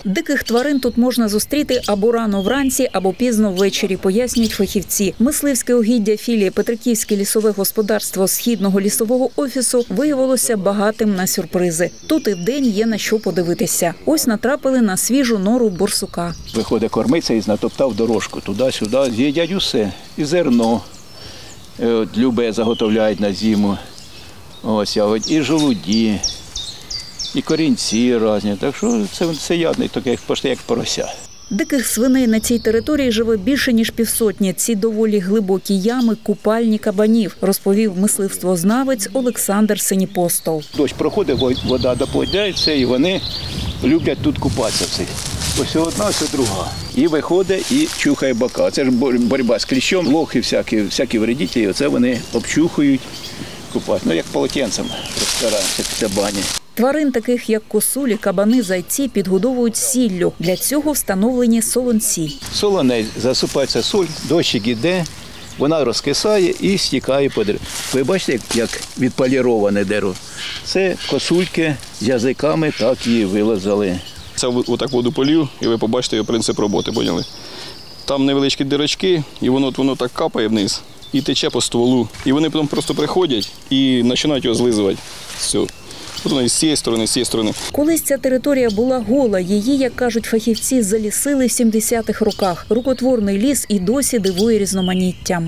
Диких тварин тут можна зустріти або рано вранці, або пізно ввечері, пояснюють фахівці. Мисливське угіддя філії Петриківське лісове господарство Східного лісового офісу виявилося багатим на сюрпризи. Тут і вдень є на що подивитися. Ось натрапили на свіжу нору борсука. Виходить кормиця і натоптав дорожку туди-сюди, з'їдять усе. І зерно любе заготовляють на зиму. Ось, і жолуді, і корінці різні. Так що це ядний, таке почти як порося. Диких свиней на цій території живе більше, ніж 500. Ці доволі глибокі ями – купальні кабанів, розповів мисливствознавець Олександр Синіпостол. Дощ проходить, вода доповідається, і вони люблять тут купатися. Ось одна, ось друга. І виходить, і чухає бока. Це ж боротьба з кліщом, лохи всякі вредителі, оце вони обчухують, купають. Ну, як полотенцем розтираємося після бані. Тварин, таких як косулі, кабани, зайці, підгодовують сіллю. Для цього встановлені солонці. Солонець, засипається соль, дощик іде, вона розкисає і стікає по дереву. Ви бачите, як відполіроване дерево? Це косульки з язиками так і вилазили. Це отак воду полів, і ви побачите його принцип роботи, поняли? Там невеличкі дирочки, і воно так капає вниз і тече по стволу. І вони потім просто приходять і починають його злизувати. Все. З цієї сторони, з цієї сторони. Колись ця територія була гола. Її, як кажуть фахівці, залісили в 70-х роках. Рукотворний ліс і досі дивує різноманіттям.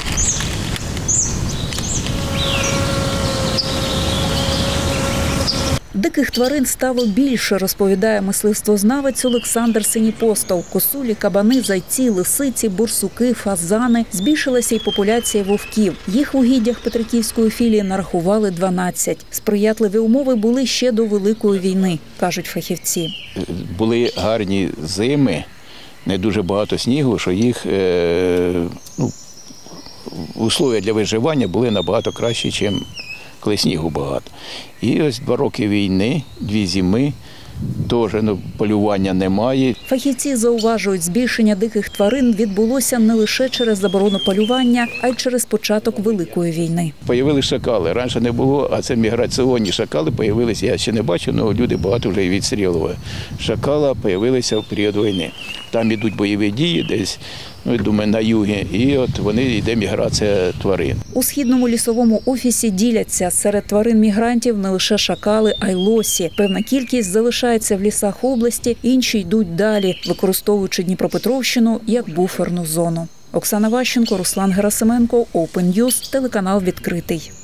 Диких тварин стало більше, розповідає мисливствознавець Олександр Синіпостол. Косулі, кабани, зайці, лисиці, борсуки, фазани. Збільшилася й популяція вовків. Їх в угіддях Петриківської філії нарахували 12. Сприятливі умови були ще до Великої війни, кажуть фахівці. Були гарні зими, не дуже багато снігу, що їх условия для виживання були набагато кращі, ніж коли снігу багато. І ось 2 роки війни, 2 зими, теж полювання немає. Фахівці зауважують, збільшення диких тварин відбулося не лише через заборону полювання, а й через початок Великої війни. Появилися шакали. Раніше не було, а це міграційні шакали появилися. Я ще не бачив, але люди багато вже відстрілювали. Шакала появилися в період війни. Там йдуть бойові дії десь, думаю, на югі, і от йде міграція тварин. У Східному лісовому офісі діляться. Серед тварин-мігрантів не лише шакали, а й лосі. Певна кількість залишається в лісах області, інші йдуть далі, використовуючи Дніпропетровщину як буферну зону. Оксана Ващенко, Руслан Герасименко, Open News, телеканал «Відкритий».